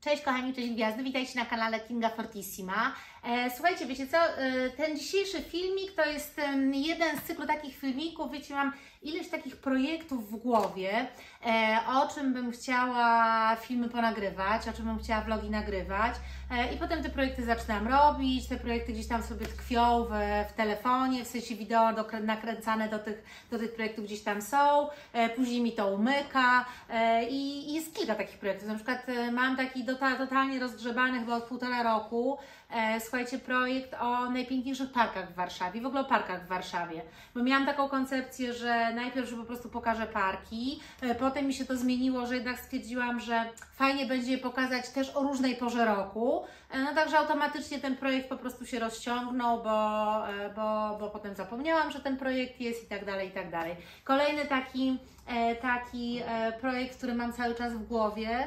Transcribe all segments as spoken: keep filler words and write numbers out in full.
Cześć kochani, cześć gwiazdy, witajcie na kanale Kinga Fortissima. E, słuchajcie, wiecie co, e, ten dzisiejszy filmik to jest e, jeden z cyklu takich filmików, wiecie, mam ileś takich projektów w głowie, e, o czym bym chciała filmy ponagrywać, o czym bym chciała vlogi nagrywać e, i potem te projekty zaczynam robić, te projekty gdzieś tam sobie tkwią w, w telefonie, w sensie wideo do, nakręcane do tych, do tych projektów gdzieś tam są, e, później mi to umyka e, i, i jest kilka takich projektów, na przykład e, mam taki do totalnie rozgrzebany chyba od półtora roku, e, słuchajcie, projekt o najpiękniejszych parkach w Warszawie, w ogóle o parkach w Warszawie, bo miałam taką koncepcję, że najpierw, że po prostu pokażę parki, e, potem mi się to zmieniło, że jednak stwierdziłam, że fajnie będzie je pokazać też o różnej porze roku, e, no także automatycznie ten projekt po prostu się rozciągnął, bo, e, bo, bo potem zapomniałam, że ten projekt jest i tak dalej, i tak dalej. Kolejny taki, e, taki e, projekt, który mam cały czas w głowie,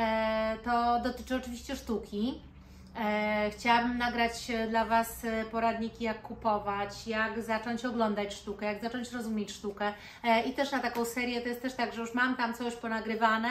e, to dotyczy oczywiście sztuki. E, chciałabym nagrać dla Was poradniki, jak kupować, jak zacząć oglądać sztukę, jak zacząć rozumieć sztukę e, i też na taką serię to jest też tak, że już mam tam coś ponagrywane,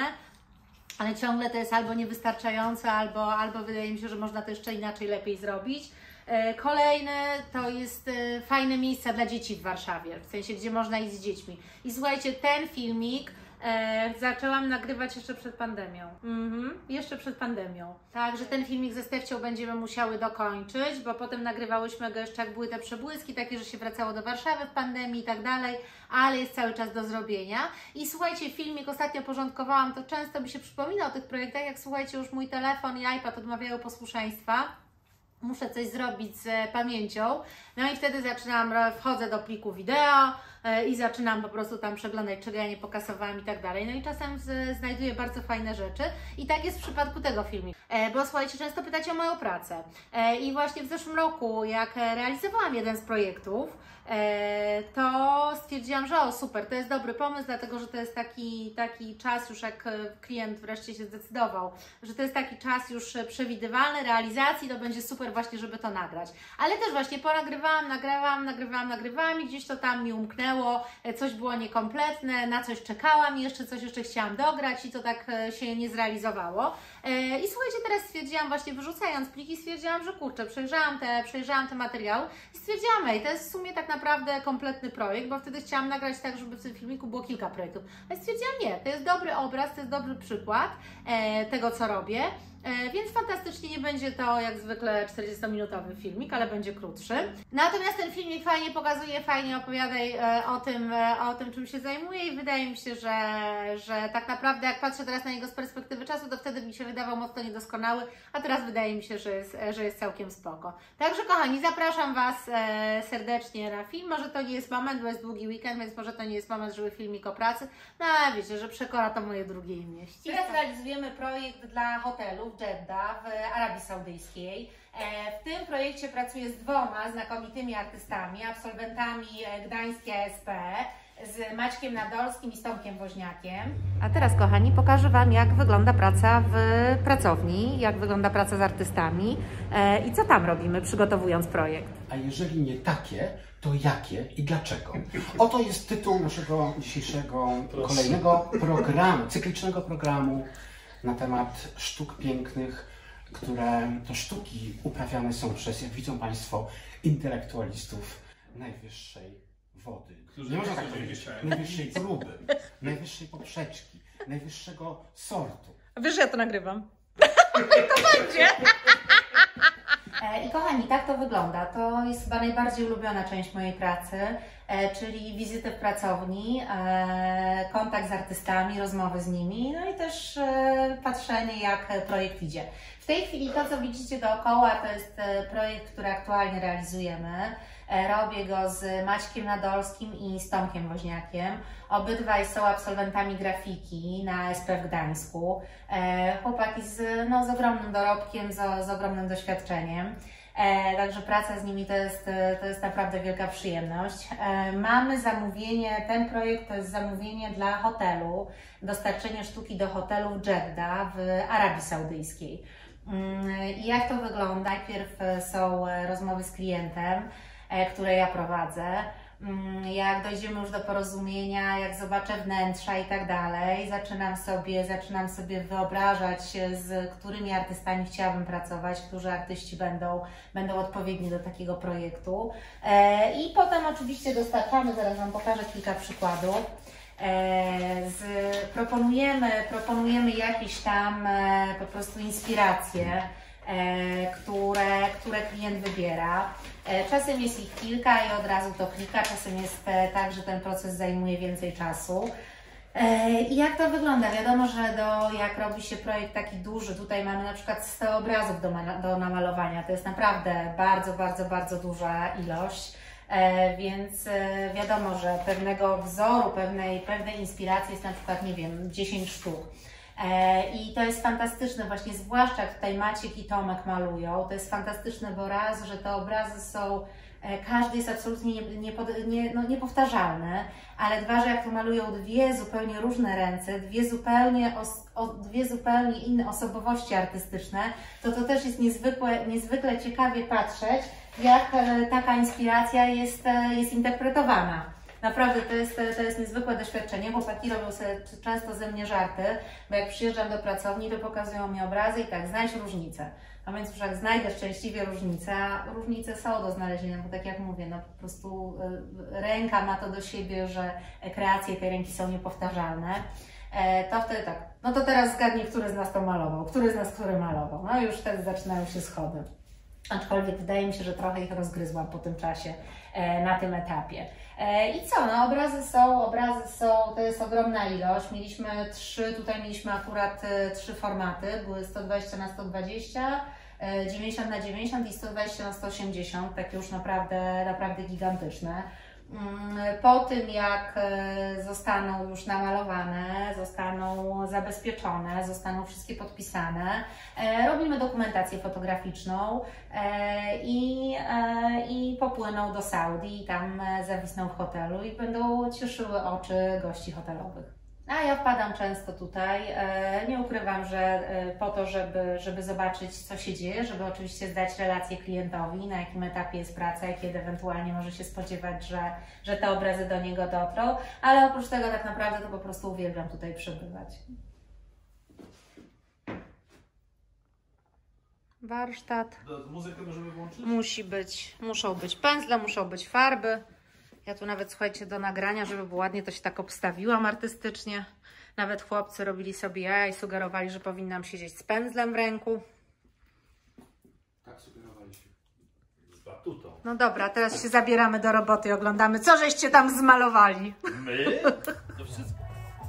ale ciągle to jest albo niewystarczające, albo, albo wydaje mi się, że można to jeszcze inaczej, lepiej zrobić. E, kolejne to jest e, fajne miejsca dla dzieci w Warszawie, w sensie, gdzie można iść z dziećmi. I słuchajcie, ten filmik E, zaczęłam nagrywać jeszcze przed pandemią. Mhm, jeszcze przed pandemią. Także ten filmik ze Stefcią będziemy musiały dokończyć, bo potem nagrywałyśmy go jeszcze jak były te przebłyski, takie, że się wracało do Warszawy w pandemii i tak dalej, ale jest cały czas do zrobienia. I słuchajcie, filmik ostatnio porządkowałam, to często mi się przypomina o tych projektach, jak słuchajcie, już mój telefon i iPad odmawiają posłuszeństwa. Muszę coś zrobić z pamięcią, no i wtedy zaczynam, wchodzę do pliku wideo yy, i zaczynam po prostu tam przeglądać, czego ja nie pokasowałam i tak dalej. No i czasem z, znajduję bardzo fajne rzeczy i tak jest w przypadku tego filmu. E, bo słuchajcie, często pytacie o moją pracę e, i właśnie w zeszłym roku, jak realizowałam jeden z projektów, e, to stwierdziłam, że o super, to jest dobry pomysł, dlatego że to jest taki, taki czas już, jak klient wreszcie się zdecydował, że to jest taki czas już przewidywalny realizacji, to będzie super właśnie, żeby to nagrać. Ale też właśnie ponagrywałam, nagrywałam, nagrywałam, nagrywałam i gdzieś to tam mi umknęło, coś było niekompletne, na coś czekałam i jeszcze coś jeszcze chciałam dograć i to tak się nie zrealizowało. I słuchajcie, teraz stwierdziłam, właśnie wyrzucając pliki, stwierdziłam, że kurczę, przejrzałam te, przejrzałam te materiały i stwierdziłam, ej, to jest w sumie tak naprawdę kompletny projekt, bo wtedy chciałam nagrać tak, żeby w tym filmiku było kilka projektów. Ale stwierdziłam, nie, to jest dobry obraz, to jest dobry przykład e, tego, co robię. E, więc fantastycznie nie będzie to jak zwykle czterdziestominutowy filmik, ale będzie krótszy. Natomiast ten filmik fajnie pokazuje, fajnie opowiada e, o tym, e, o tym, czym się zajmuję i wydaje mi się, że, że tak naprawdę jak patrzę teraz na niego z perspektywy czasu, to wtedy mi się wydawał mocno niedoskonały, a teraz wydaje mi się, że jest, że jest całkiem spoko. Także kochani, zapraszam Was e, serdecznie na film. Może to nie jest moment, bo jest długi weekend, więc może to nie jest moment, żeby filmik o pracy, no ale wiecie, że przekora to moje drugie imię. Teraz realizujemy projekt dla hotelu w Jeddah w Arabii Saudyjskiej. W tym projekcie pracuję z dwoma znakomitymi artystami, absolwentami Gdańskiej A S P, z Maćkiem Nadolskim i z Tomkiem Woźniakiem. A teraz, kochani, pokażę Wam, jak wygląda praca w pracowni, jak wygląda praca z artystami i co tam robimy, przygotowując projekt. A jeżeli nie takie, to jakie i dlaczego? Oto jest tytuł naszego dzisiejszego Proszę. kolejnego programu, cyklicznego programu na temat sztuk pięknych, które to sztuki uprawiane są przez, jak widzą Państwo, intelektualistów najwyższej wody. Którzy nie można tak powiedzieć, najwyższej próby, najwyższej poprzeczki, najwyższego sortu. A wiesz, że ja to nagrywam? To będzie! I kochani, tak to wygląda. To jest chyba najbardziej ulubiona część mojej pracy, czyli wizyty w pracowni, kontakt z artystami, rozmowy z nimi, no i też patrzenie, jak projekt idzie. W tej chwili to, co widzicie dookoła, to jest projekt, który aktualnie realizujemy. Robię go z Maćkiem Nadolskim i z Tomkiem Woźniakiem. Obydwaj są absolwentami grafiki na A S P w Gdańsku. Chłopaki z, no, z ogromnym dorobkiem, z, z ogromnym doświadczeniem. Także praca z nimi to jest, to jest naprawdę wielka przyjemność. Mamy zamówienie, ten projekt to jest zamówienie dla hotelu, dostarczenie sztuki do hotelu w Jeddah w Arabii Saudyjskiej. I jak to wygląda? Najpierw są rozmowy z klientem, które ja prowadzę. jak dojdziemy już do porozumienia, jak zobaczę wnętrza i tak dalej, zaczynam sobie, zaczynam sobie wyobrażać, z którymi artystami chciałabym pracować, którzy artyści będą, będą odpowiedni do takiego projektu. I potem oczywiście dostarczamy, zaraz Wam pokażę kilka przykładów. Z, proponujemy, proponujemy jakieś tam po prostu inspiracje, które, które klient wybiera. Czasem jest ich kilka i od razu to klika, czasem jest tak, że ten proces zajmuje więcej czasu. I jak to wygląda? Wiadomo, że do, jak robi się projekt taki duży, tutaj mamy na przykład sto obrazów do, do namalowania, to jest naprawdę bardzo, bardzo, bardzo duża ilość. E, więc e, wiadomo, że pewnego wzoru, pewnej, pewnej inspiracji jest na przykład, nie wiem, dziesięć sztuk. E, I to jest fantastyczne, właśnie zwłaszcza jak tutaj Maciek i Tomek malują, to jest fantastyczne, bo raz, że te obrazy są, e, każdy jest absolutnie nie, nie, nie, no, niepowtarzalny, ale dwa, że jak tu malują dwie zupełnie różne ręce, dwie zupełnie, os, o, dwie zupełnie inne osobowości artystyczne, to to też jest niezwykle, niezwykle ciekawie patrzeć, jak taka inspiracja jest, jest interpretowana. Naprawdę to jest, to jest niezwykłe doświadczenie. Chłopaki robią sobie często ze mnie żarty, bo jak przyjeżdżam do pracowni, to pokazują mi obrazy i tak, znajdź różnicę. A więc już jak znajdę szczęśliwie różnicę, a różnice są do znalezienia, bo tak jak mówię, no po prostu ręka ma to do siebie, że kreacje tej ręki są niepowtarzalne. To wtedy tak, no to teraz zgadnij, który z nas to malował, który z nas który malował. No i już wtedy zaczynają się schody. Aczkolwiek wydaje mi się, że trochę ich rozgryzłam po tym czasie, e, na tym etapie. E, I co? No obrazy są, obrazy są, to jest ogromna ilość. Mieliśmy trzy, tutaj mieliśmy akurat e, trzy formaty, były sto dwadzieścia na sto dwadzieścia, e, dziewięćdziesiąt na dziewięćdziesiąt i sto dwadzieścia na sto osiemdziesiąt, takie już naprawdę, naprawdę gigantyczne. Po tym, jak zostaną już namalowane, zostaną zabezpieczone, zostaną wszystkie podpisane, robimy dokumentację fotograficzną i, i popłyną do Saudi i tam zawisną w hotelu i będą cieszyły oczy gości hotelowych. A ja wpadam często tutaj, nie ukrywam, że po to, żeby, żeby zobaczyć, co się dzieje, żeby oczywiście zdać relację klientowi, na jakim etapie jest praca i kiedy ewentualnie może się spodziewać, że, że te obrazy do niego dotrą, ale oprócz tego tak naprawdę to po prostu uwielbiam tutaj przebywać. Warsztat. Muzykę możemy włączyć? Musi być, muszą być pędzle, muszą być farby. Ja tu nawet, słuchajcie, do nagrania, żeby było ładnie, to się tak obstawiłam artystycznie. Nawet chłopcy robili sobie jaja i sugerowali, że powinnam siedzieć z pędzlem w ręku. Tak sugerowaliśmy. Z batutą. No dobra, teraz się zabieramy do roboty i oglądamy, co żeście tam zmalowali. My? To wszystko.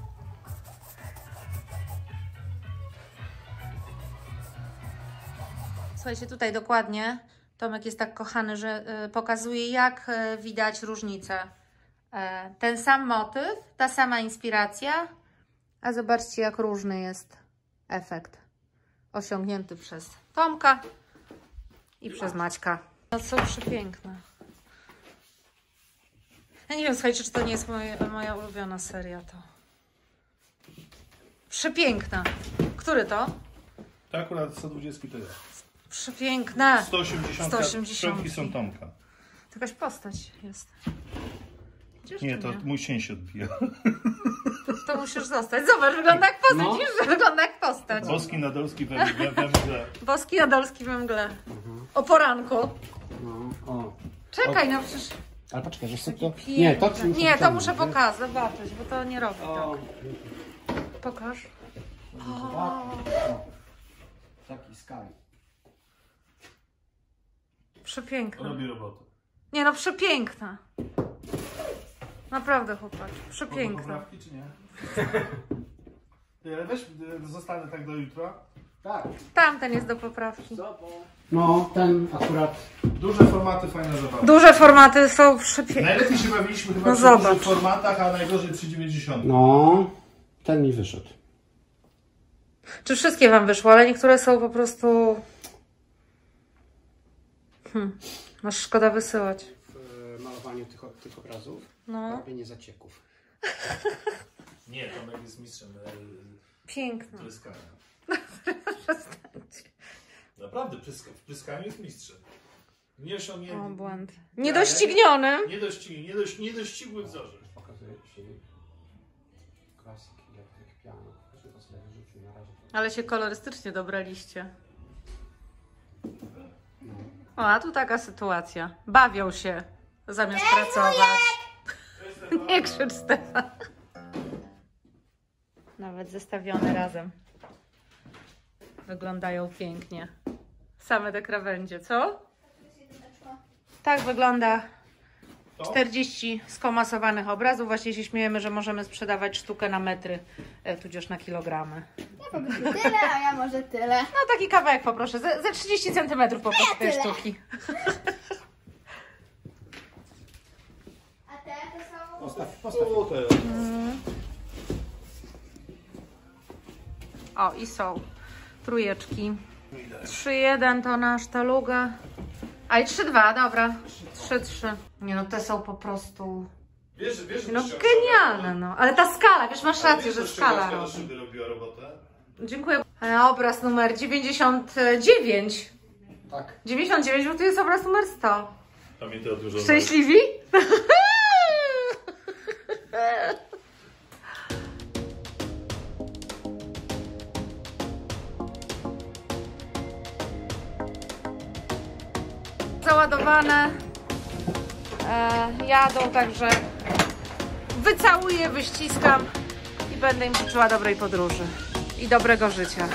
Słuchajcie, tutaj dokładnie Tomek jest tak kochany, że y, pokazuje, jak y, widać różnicę. E, ten sam motyw, ta sama inspiracja, a zobaczcie, jak różny jest efekt osiągnięty przez Tomka i przez Maćka. No, są przepiękne. Ja nie wiem, słuchajcie, czy to nie jest moje, moja ulubiona seria. To przepiękna. Który to? To akurat sto dwadzieścia to jest. Przepiękne. sto osiemdziesiąt. sto osiemdziesiąt. Środki są Tomka. To jakaś postać jest. Gdzież Nie, to to mój cień się odbija. To musisz zostać. Zobacz, wygląda jak postać. No. Widzisz, że wygląda jak postać. Boski Nadolski we, we, we mgle. Boski Nadolski we mgle. O poranku. No, o. Czekaj, no przecież... Ale poczekaj, że sobie to... Nie, to ci muszę Nie, to wyciągnąć, muszę wiesz? pokazać, zobaczyć, bo to nie robi O, tak. Pokaż. o. Taki skali. Przepiękna. Robi robotę. Nie no, przepiękna. Naprawdę, chłopak. Przepiękna. Poprawki czy nie? Ale weź, y, zostanę tak do jutra. Tak. Tamten jest do poprawki. No, ten akurat... Duże formaty, fajna zabawa. Duże formaty są przepiękne. Najlepiej się bawiliśmy chyba No przy zobacz. dużych formatach, a najgorzej przy dziewięćdziesiątych. No, ten mi wyszedł. Czy wszystkie Wam wyszło, ale niektóre są po prostu... Hmm. Masz szkoda wysyłać. W malowaniu tych, tych obrazów No. robienie zacieków. Nie, Tomek jest mistrzem Piękna. pryskania. Naprawdę, pryska, w pryskaniu jest mistrzem. Nieosiągnięty. O, błąd. Niedościgniony. Niedościgły, niedoś, niedościgły wzorzec. Pokazuję silnik. Classic Electric Piano. Proszę to sobie wyrzucił na razie. Ale się kolorystycznie dobraliście. O, a tu taka sytuacja. Bawią się zamiast pracować. Nie krzycz, Stefan. Nawet zestawione razem. Wyglądają pięknie. Same te krawędzie, co? Tak wygląda czterdzieści skomasowanych obrazów. Właśnie się śmiejemy, że możemy sprzedawać sztukę na metry, e, tudzież na kilogramy. Ja po prostu tyle, a ja może tyle. No taki kawałek poproszę, ze, ze trzydzieści centymetrów po prostu tej tyle. sztuki. A te to są... Postaw, postaw. O, to jest. O, i są trójeczki. trzy jeden to nasz taluga. A i trzy dwa, dobra. trzy trzy. Nie no, te są po prostu... Wiesz, wiesz, No że genialne, no. Ale ta skala, wiesz, masz rację, że skala na robi. szyby robiła robotę? Dziękuję. E, obraz numer dziewięćdziesiąt dziewięć. Tak. dziewięćdziesiąt dziewięć, bo tu jest obraz numer sto. Pamiętaj o dużo. Szczęśliwi? Załadowane. E, jadą, także wycałuję, wyściskam i będę im życzyła dobrej podróży i dobrego życia.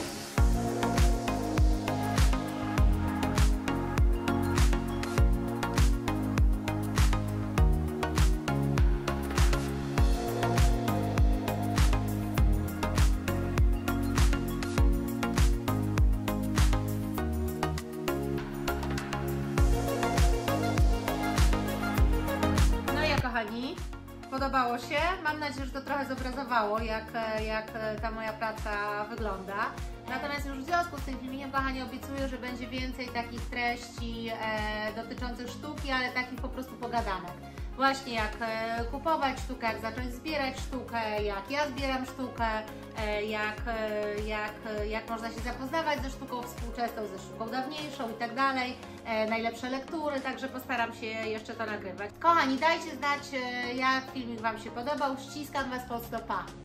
Kochani, podobało się. Mam nadzieję, że to trochę zobrazowało, jak, jak ta moja praca wygląda. Natomiast już w związku z tym filmikiem, kochani, obiecuję, że będzie więcej takich treści e, dotyczących sztuki, ale takich po prostu pogadanek. Właśnie jak e, kupować sztukę, jak zacząć zbierać sztukę, jak ja zbieram sztukę, e, jak, e, jak, jak można się zapoznawać ze sztuką współczesną, ze sztuką dawniejszą i tak dalej. E, najlepsze lektury, także postaram się jeszcze to nagrywać. Kochani, dajcie znać, e, jak filmik Wam się podobał. Ściskam Was mocno, pa!